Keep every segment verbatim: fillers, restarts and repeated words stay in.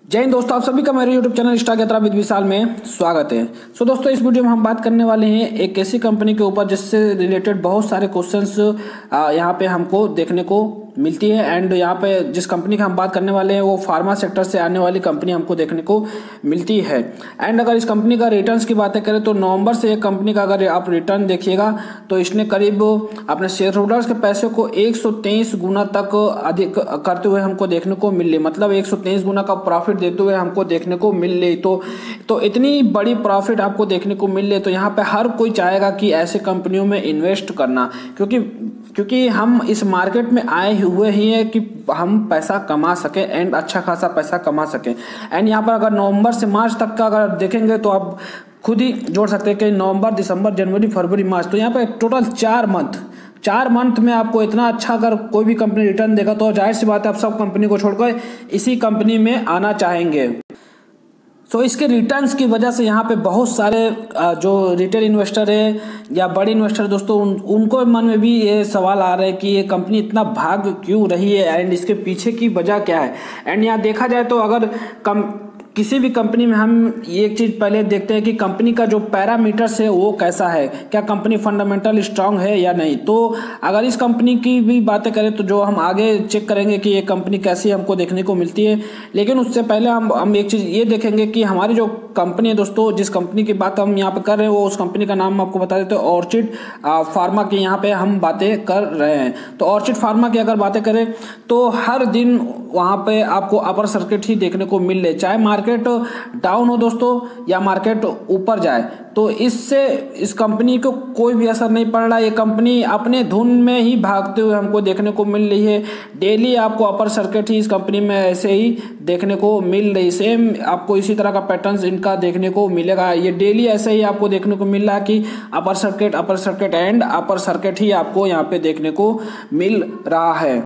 जय हिंद दोस्तों, आप सभी का मेरे YouTube channel Stock Yatra with Vishal में स्वागत है। सो so, दोस्तों इस वीडियो में हम बात करने वाले हैं एक ऐसी कंपनी के ऊपर जिससे रिलेटेड बहुत सारे क्वेश्चंस यहाँ पे हमको देखने को मिलती है। एंड यहाँ पे जिस कंपनी का हम बात करने वाले हैं वो फार्मा सेक्टर से आने वाली कंपनी हमको देखने को मिलती है। एंड अगर इस कंपनी का रिटर्न्स की बातें करें तो नवंबर से एक कंपनी का अगर आप रिटर्न देखिएगा तो इसने करीब अपने शेयर होल्डर्स के पैसे को एक सौ तेईस गुना तक अधिक करते हुए हमको देखने को मिल रही, मतलब एक सौ तेईस गुना का प्रॉफिट देते हुए हमको देखने को मिल रही। तो तो इतनी बड़ी प्रॉफिट आपको देखने को मिल रही, तो यहाँ पे हर कोई चाहेगा कि ऐसे कंपनियों में इन्वेस्ट करना, क्योंकि क्योंकि हम इस मार्केट में आए हुए ही हैं कि हम पैसा कमा सके एंड अच्छा खासा पैसा कमा सके। एंड यहाँ पर अगर नवंबर से मार्च तक का अगर देखेंगे तो आप खुद ही जोड़ सकते हैं कि नवंबर, दिसंबर, जनवरी, फरवरी, मार्च, तो यहाँ पे टोटल चार मंथ चार मंथ में आपको इतना अच्छा अगर कोई भी कंपनी रिटर्न देगा तो जाहिर सी बात है आप सब कंपनी को छोड़कर इसी कंपनी में आना चाहेंगे। सो so, इसके रिटर्न्स की वजह से यहाँ पे बहुत सारे जो रिटेल इन्वेस्टर है या बड़े इन्वेस्टर दोस्तों उन, उनको मन में भी ये सवाल आ रहा है कि ये कंपनी इतना भाग क्यों रही है एंड इसके पीछे की वजह क्या है। एंड यहाँ देखा जाए तो अगर कम किसी भी कंपनी में हम एक चीज़ पहले देखते हैं कि कंपनी का जो पैरामीटर्स है वो कैसा है, क्या कंपनी फंडामेंटल स्ट्रांग है या नहीं। तो अगर इस कंपनी की भी बातें करें तो जो हम आगे चेक करेंगे कि ये कंपनी कैसी हमको देखने को मिलती है, लेकिन उससे पहले हम हम एक चीज़ ये देखेंगे कि हमारी जो कंपनी है दोस्तों, जिस कंपनी की बात हम यहाँ पे कर रहे हैं वो उस कंपनी का नाम आपको बता देते हैं, ऑर्चिड फार्मा की यहाँ पे हम बातें कर रहे हैं। तो ऑर्चिड फार्मा की अगर बातें करें तो हर दिन वहाँ पे आपको अपर सर्किट ही देखने को मिल रहे, चाहे मार्केट डाउन हो दोस्तों या मार्केट ऊपर जाए, तो इससे इस कंपनी को कोई भी असर नहीं पड़ रहा। ये कंपनी अपने धुन में ही भागते हुए हमको देखने को मिल रही है। डेली आपको अपर सर्किट ही इस कंपनी में ऐसे ही देखने को मिल रही, सेम आपको इसी तरह का पैटर्न इनका देखने को मिलेगा। ये डेली ऐसे ही आपको देखने को मिल रहा है कि upper circuit upper circuit and upper circuit ही आपको यहाँ पे देखने को मिल रहा है।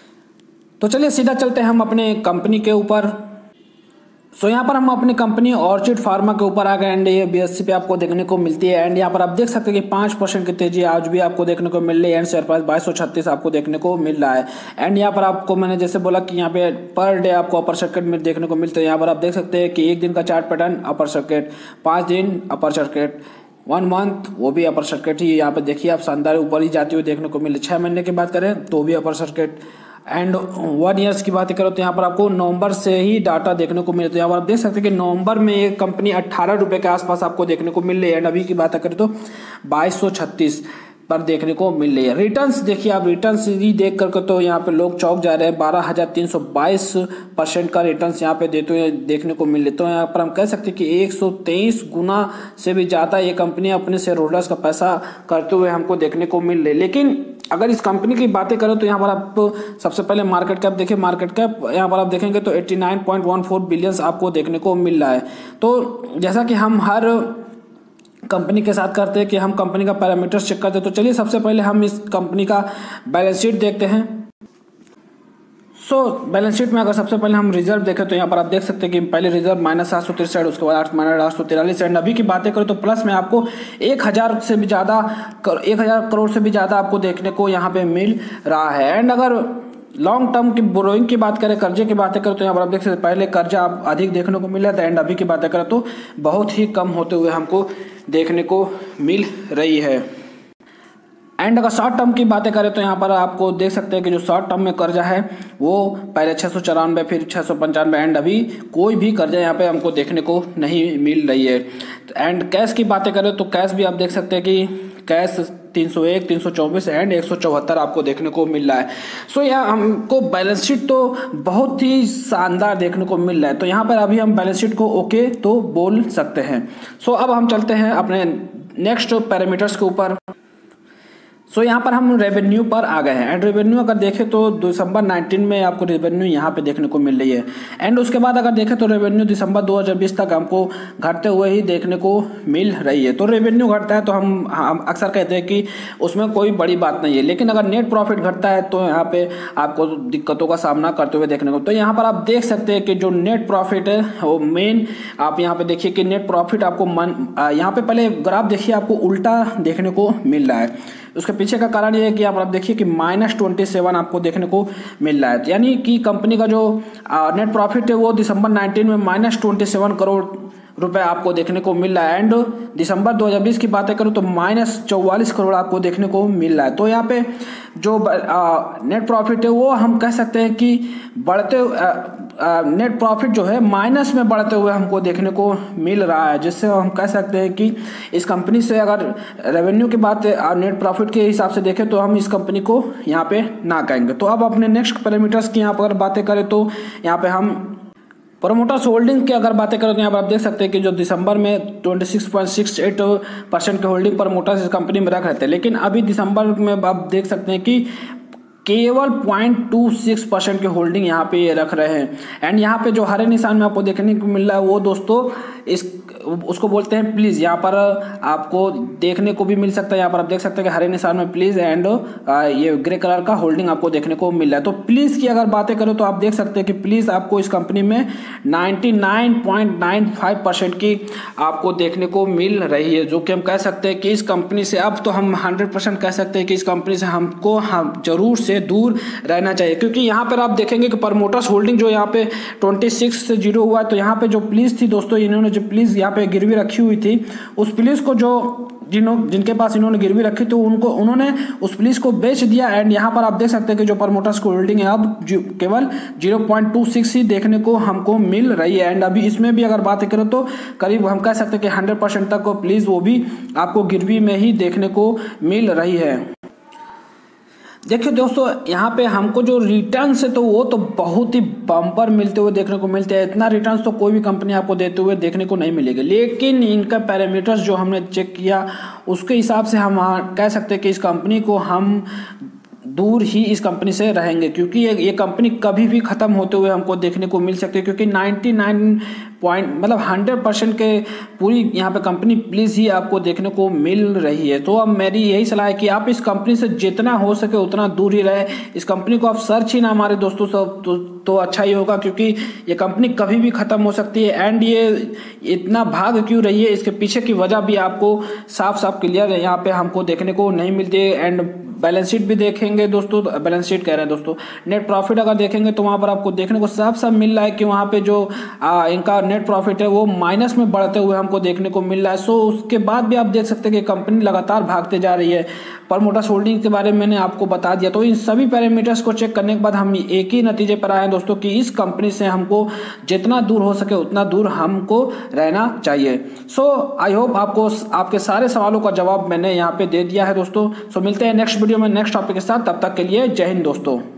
तो चलिए सीधा चलते हैं हम अपने कंपनी के ऊपर। सो so, यहाँ पर हम अपनी कंपनी ऑर्चिड फार्मा के ऊपर आ गए एंड ये बीएससी पे आपको देखने को मिलती है। एंड यहाँ पर आप देख सकते हैं कि पाँच परसेंट की तेजी आज भी आपको देखने को मिल रही है एंड शेयर प्राइस बाईस सौ छत्तीस आपको देखने को मिल रहा है। एंड यहाँ पर आपको मैंने जैसे बोला कि यहाँ पे पर डे आपको अपर सर्किट में देखने को मिलता है। यहाँ पर आप देख सकते हैं कि एक दिन का चार्ट पैटर्न अपर सर्किट, पाँच दिन अपर सर्किट, वन मंथ वो भी अपर सर्किट ही यहाँ पे देखिए आप शानदार ऊपर ही जाती हुई देखने को मिले। छः महीने की बात करें तो भी upper circuit and one years की बात करो तो यहाँ पर आपको नवंबर से ही डाटा देखने को मिले। तो यहाँ पर आप देख सकते हैं कि नवंबर में ये कंपनी अट्ठारह रुपये के आसपास आपको देखने को मिल रही है एंड अभी की बात करें तो बाईस सौ छत्तीस पर देखने को मिल रही है। रिटर्न्स देखिए आप, रिटर्न्स ही देख करके तो यहाँ पे लोग चौंक जा रहे हैं। बारह हजार तीन सौ बाईस परसेंट का रिटर्न्स यहाँ पे देते हुए देखने को मिल रहे। तो यहाँ पर हम कह सकते हैं कि एक सौ तेईस गुना से भी ज़्यादा ये कंपनी अपने शेयर होल्डर्स का पैसा करते हुए हमको देखने को मिल रही। लेकिन अगर इस कंपनी की बातें करें तो यहाँ पर आप सबसे पहले मार्केट कैप देखिए। मार्केट कैप यहाँ पर आप देखेंगे तो नवासी पॉइंट एक चार बिलियन आपको देखने को मिल रहा है। तो जैसा कि हम हर कंपनी के साथ करते हैं कि हम कंपनी का पैरामीटर्स चेक करते हैं, तो चलिए सबसे पहले हम इस कंपनी का बैलेंस शीट देखते हैं। सो so, बैलेंस शीट में अगर सबसे पहले हम रिजर्व देखें तो यहाँ पर आप देख सकते हैं कि पहले रिजर्व माइनस सात सौ तिरसठ, उसके बाद आठ माइनस आठ सौ तिरालीस एंड अभी की बातें करें तो प्लस में आपको एक हज़ार से भी ज़्यादा एक हज़ार करोड़ से भी ज़्यादा आपको देखने को यहाँ पे मिल रहा है। एंड अगर लॉन्ग टर्म की बोरोइंग की बात करें, कर्जे की बातें करें तो यहाँ पर आप देख सकते हैं पहले कर्जा आप अधिक देखने को मिला था एंड अभी की बातें करें तो बहुत ही कम होते हुए हमको देखने को मिल रही है। एंड अगर शॉर्ट टर्म की बातें करें तो यहाँ पर आपको देख सकते हैं कि जो शॉर्ट टर्म में कर्जा है वो पहले छः सौ चौरानवे फिर छः सौ पंचानवे एंड अभी कोई भी कर्जा यहाँ पे हमको देखने को नहीं मिल रही है। एंड कैश की बातें करें तो कैश भी आप देख सकते हैं कि कैश तीन सौ एक, तीन सौ चौबीस एंड एक सौ चौहत्तर आपको देखने को मिल रहा है। सो so, यहाँ हमको बैलेंस शीट तो बहुत ही शानदार देखने को मिल रहा है। तो यहाँ पर अभी हम बैलेंस शीट को ओके तो बोल सकते हैं। सो so, अब हम चलते हैं अपने नेक्स्ट पैरामीटर्स के ऊपर। सो so, यहाँ पर हम रेवेन्यू पर आ गए हैं एंड रेवेन्यू अगर देखें तो दिसंबर उन्नीस में आपको रेवेन्यू यहाँ पे देखने को मिल रही है। एंड उसके बाद अगर देखें तो रेवेन्यू दिसंबर दो हज़ार बीस तक हमको घटते हुए ही देखने को मिल रही है। तो रेवेन्यू घटता है तो हम हम अक्सर कहते हैं कि उसमें कोई बड़ी बात नहीं है, लेकिन अगर नेट प्रॉफिट घटता है तो यहाँ पे आपको दिक्कतों का सामना करते हुए देखने को। तो यहाँ पर आप देख सकते हैं कि जो नेट प्रॉफिट है वो मेन आप यहाँ पे देखिए कि नेट प्रॉफिट आपको मन यहाँ पे पहले ग्राफ देखिए आपको उल्टा देखने को मिल रहा है। उसके पीछे का कारण ये है कि यहाँ पर आप देखिए कि माइनस ट्वेंटी सेवन आपको देखने को मिल रहा है, यानी कि कंपनी का जो नेट प्रॉफिट है वो दिसंबर नाइनटीन में माइनस ट्वेंटी सेवन करोड़ रुपए आपको देखने को मिल रहा है। एंड दिसंबर दो हज़ार बीस की बातें करूं तो माइनस चौवालीस करोड़ आपको देखने को मिल रहा है। तो यहाँ पे जो नेट प्रॉफिट है वो हम कह सकते हैं कि बढ़ते नेट प्रॉफिट जो है माइनस में बढ़ते हुए हमको देखने को मिल रहा है, जिससे हम कह सकते हैं कि इस कंपनी से अगर रेवेन्यू की बात नेट प्रॉफिट के हिसाब से देखें तो हम इस कंपनी को यहाँ पे ना कहेंगे। तो अब अपने नेक्स्ट पैरामीटर्स की यहाँ पर बातें करें तो यहाँ पे हम प्रोमोटर्स होल्डिंग की अगर बातें करें तो यहाँ पर आप देख सकते हैं कि जो दिसंबर में छब्बीस पॉइंट सिक्स एट परसेंट के होल्डिंग प्रोमोटर्स इस कंपनी में रख रहे थे, लेकिन अभी दिसंबर में आप देख सकते हैं कि केवल पॉइंट टू सिक्स परसेंट के होल्डिंग यहाँ पे ये रख रहे हैं। एंड यहाँ पे जो हरे निशान में आपको देखने को मिल रहा है वो दोस्तों इस उसको बोलते हैं प्लीज। यहाँ पर आपको देखने को भी मिल सकता है, यहाँ पर आप देख सकते हैं कि हरे निशान में प्लीज एंड ये ग्रे कलर का होल्डिंग आपको देखने को मिल रहा है। तो प्लीज की अगर बातें करें तो आप देख सकते हैं कि प्लीज आपको इस कंपनी में ninety nine point nine five percent की आपको देखने को मिल रही है, जो कि हम कह सकते हैं कि इस कंपनी से अब तो हम हंड्रेड परसेंट कह सकते हैं कि इस कंपनी से हमको हम जरूर से दूर रहना चाहिए। क्योंकि यहाँ पर आप देखेंगे कि प्रमोटर्स होल्डिंग जो यहाँ पे ट्वेंटी सिक्स से जीरो हुआ है, तो यहाँ पे जो प्लीज थी दोस्तों, इन्होंने जो प्लीज यहाँ पे गिरवी रखी हुई थी, उस प्लीज को जो जिन्हों जिनके पास इन्होंने गिरवी रखी थी उनको उन्होंने उस प्लीज को बेच दिया। एंड यहाँ पर आप देख सकते हैं कि जो प्रमोटर्स की होल्डिंग है अब केवल जीरो पॉइंट टू सिक्स ही देखने को हमको मिल रही है। एंड अभी इसमें भी अगर बात करें तो करीब हम कह सकते हैं कि हंड्रेड परसेंट तक को प्लीज वो भी आपको गिरवी में ही देखने को मिल रही है। देखिए दोस्तों, यहाँ पे हमको जो रिटर्न्स है तो वो तो बहुत ही बम्पर मिलते हुए देखने को मिलते हैं। इतना रिटर्न्स तो कोई भी कंपनी आपको देते हुए देखने को नहीं मिलेगी, लेकिन इनका पैरामीटर्स जो हमने चेक किया उसके हिसाब से हम कह सकते हैं कि इस कंपनी को हम दूर ही इस कंपनी से रहेंगे, क्योंकि ये ये कंपनी कभी भी ख़त्म होते हुए हमको देखने को मिल सकती है। क्योंकि नाइन्टी नाइन पॉइंट मतलब हंड्रेड परसेंट के पूरी यहाँ पे कंपनी प्लीज ही आपको देखने को मिल रही है। तो अब मेरी यही सलाह है कि आप इस कंपनी से जितना हो सके उतना दूर ही रहे। इस कंपनी को आप सर्च ही ना मारे दोस्तों, सब तो, तो अच्छा ही होगा, क्योंकि ये कंपनी कभी भी ख़त्म हो सकती है। एंड ये इतना भाग क्यों रही है, इसके पीछे की वजह भी आपको साफ साफ क्लियर यहाँ पे हमको देखने को नहीं मिलती है। एंड बैलेंस शीट भी देखेंगे दोस्तों, बैलेंस शीट कह रहे हैं दोस्तों, नेट प्रॉफिट अगर देखेंगे तो वहाँ पर आपको देखने को साफ साफ मिल रहा है कि वहाँ पे जो आ, इनका नेट प्रॉफिट है वो माइनस में बढ़ते हुए हमको देखने को मिल रहा है। सो उसके बाद भी आप देख सकते हैं कि कंपनी लगातार भागते जा रही है। प्रमोटर्स होल्डिंग के बारे में मैंने आपको बता दिया। तो इन सभी पैरामीटर्स को चेक करने के बाद हम एक ही नतीजे पर आए हैं दोस्तों कि इस कंपनी से हमको जितना दूर हो सके उतना दूर हमको रहना चाहिए। सो आई होप आपको आपके सारे सवालों का जवाब मैंने यहाँ पे दे दिया है दोस्तों। सो मिलते हैं नेक्स्ट वीडियो में नेक्स्ट टॉपिक के साथ, तब तक के लिए जय हिंद दोस्तों।